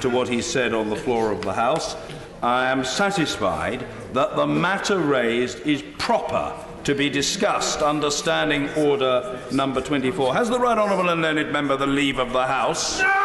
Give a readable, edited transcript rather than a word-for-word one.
to what he said on the floor of the House. I am satisfied that the matter raised is proper to be discussed under Standing Order number 24. Has the Right Honourable and Learned Member the leave of the House?